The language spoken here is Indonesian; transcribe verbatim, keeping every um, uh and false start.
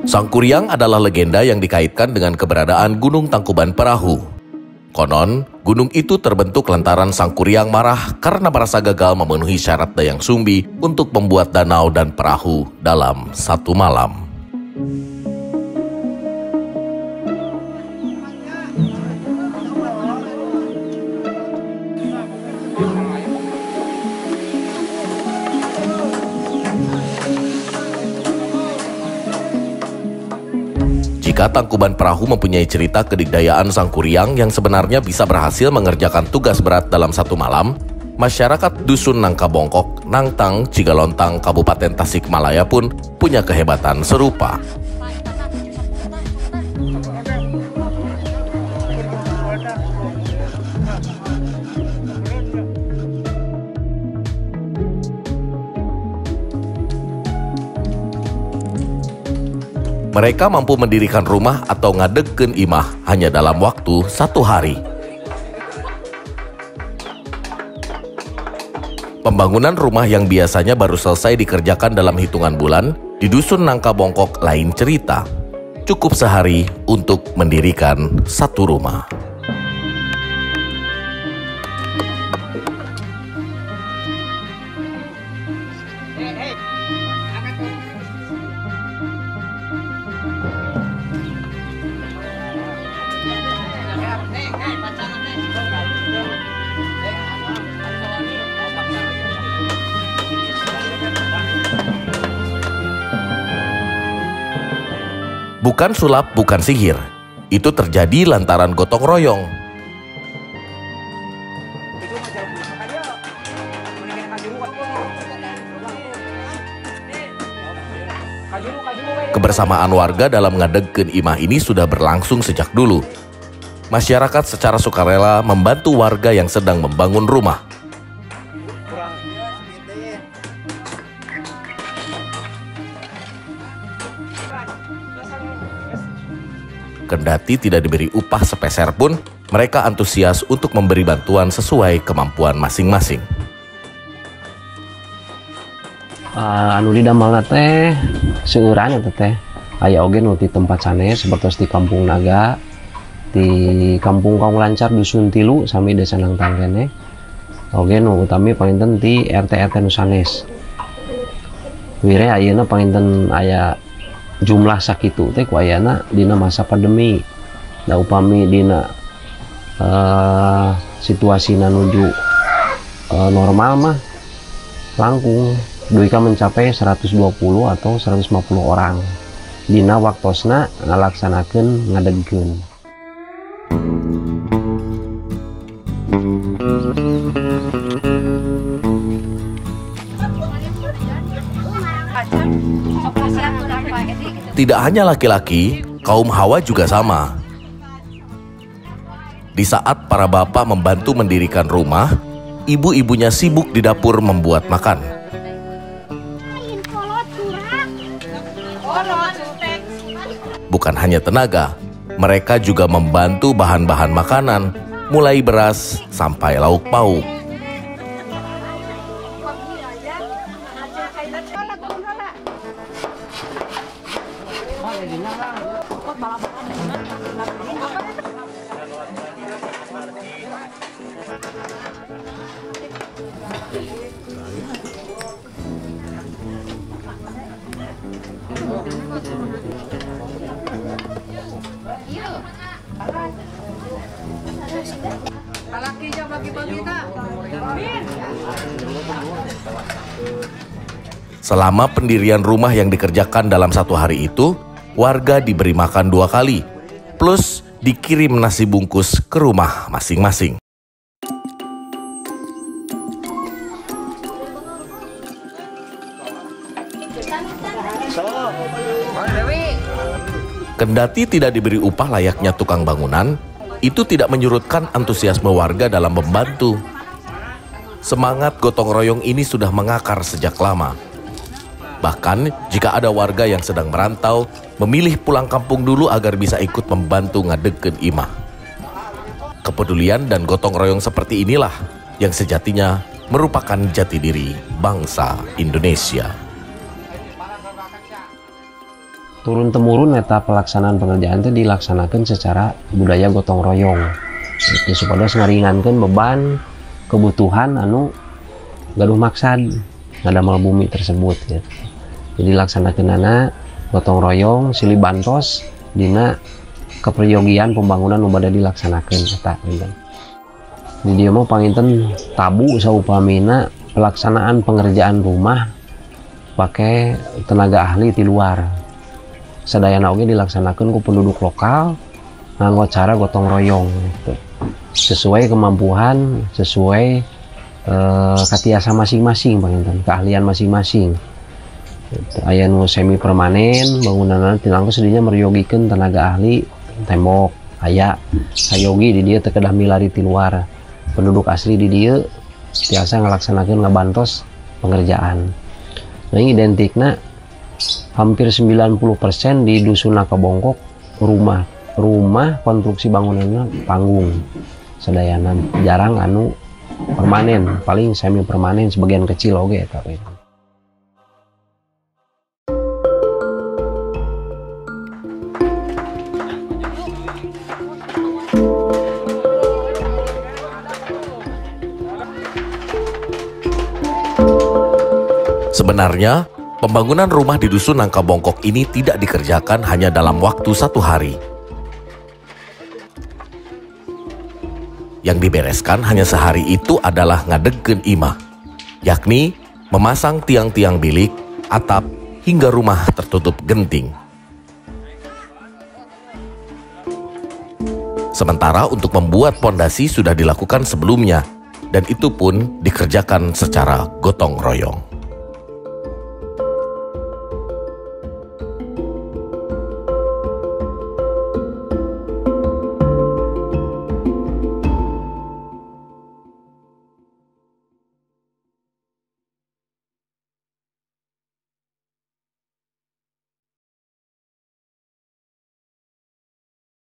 Sangkuriang adalah legenda yang dikaitkan dengan keberadaan Gunung Tangkuban Perahu. Konon, gunung itu terbentuk lantaran Sangkuriang marah karena merasa gagal memenuhi syarat Dayang Sumbi untuk membuat danau dan perahu dalam satu malam. Jika Tangkuban Perahu mempunyai cerita kedikdayaan Sangkuriang yang sebenarnya bisa berhasil mengerjakan tugas berat dalam satu malam, masyarakat Dusun Nangka Bongkok, Nangtang, Cigalontang, Kabupaten Tasikmalaya pun punya kehebatan serupa. Mereka mampu mendirikan rumah atau ngadegkeun imah hanya dalam waktu satu hari. Pembangunan rumah yang biasanya baru selesai dikerjakan dalam hitungan bulan, di Dusun Nangka Bongkok lain cerita. Cukup sehari untuk mendirikan satu rumah. Bukan sulap, bukan sihir. Itu terjadi lantaran gotong royong. Kebersamaan warga dalam ngadegkeun imah ini sudah berlangsung sejak dulu. Masyarakat secara sukarela membantu warga yang sedang membangun rumah. Kendati tidak diberi upah sepeser pun, mereka antusias untuk memberi bantuan sesuai kemampuan masing-masing. Uh, anu di damalna teh seueuran eta teh aya oge nu di tempat sanes seperti di Kampung Naga, di Kampung Kaung Lancar Dusun Tilu sami Desa Nangtang kene. Oge nu utami panginten di R T R T nu sanes. Wire ayeuna panginten aya jumlah sakitu teh ku ayana dina masa pandemi. Da upami dina uh, situasina nuju uh, normal mah langkung duika mencapai seratus dua puluh atau seratus lima puluh orang. Dina waktosna ngalaksanakeun ngadegkeun. Tidak hanya laki-laki, kaum Hawa juga sama. Di saat para bapak membantu mendirikan rumah, ibu-ibunya sibuk di dapur membuat makan. Bukan hanya tenaga, mereka juga membantu bahan-bahan makanan, mulai beras sampai lauk pauk. Selama pendirian rumah yang dikerjakan dalam satu hari itu, warga diberi makan dua kali, plus dikirim nasi bungkus ke rumah masing-masing. Kendati tidak diberi upah layaknya tukang bangunan, itu tidak menyurutkan antusiasme warga dalam membantu. Semangat gotong royong ini sudah mengakar sejak lama. Bahkan jika ada warga yang sedang merantau, memilih pulang kampung dulu agar bisa ikut membantu ngadegkeun imah. Kepedulian dan gotong royong seperti inilah yang sejatinya merupakan jati diri bangsa Indonesia. turun-temurun eta pelaksanaan pengerjaan itu dilaksanakan secara budaya gotong royong. Itu supaya ngaringankeun beban kebutuhan anu gaduh maksad ngadamel bumi tersebut ya. Jadi laksanakeun anak gotong royong silih bantos dina keperyogian pembangunan nu bade dilaksanakeun eta gitu. Di dieu mah panginten tabu saupamina pelaksanaan pengerjaan rumah pakai tenaga ahli di luar. Sadayana oge dilaksanakeun ku penduduk lokal nganggo cara gotong royong gitu. Sesuai kemampuan, sesuai eh, katiasa masing-masing panginten, keahlian masing-masing. Gitu. Aya nu semi permanen, bangunanna tilangku sedinya meryogikeun tenaga ahli tembok, aya sayogi di dieu teu kedah milari ti luar. Penduduk asli di dieu tiasa ngalaksanakeun ngabantos pengerjaan. Nah, identikna hampir sembilan puluh persen di dusun Nakabongkok rumah rumah konstruksi bangunannya panggung sadayana, jarang anu permanen, paling semi permanen sebagian kecil oge eta. Sebenarnya, pembangunan rumah di dusun Nakabongkok ini tidak dikerjakan hanya dalam waktu satu hari. Yang dibereskan hanya sehari itu adalah ngadegkeun imah, yakni memasang tiang-tiang bilik, atap, hingga rumah tertutup genting. Sementara untuk membuat pondasi sudah dilakukan sebelumnya, dan itu pun dikerjakan secara gotong royong.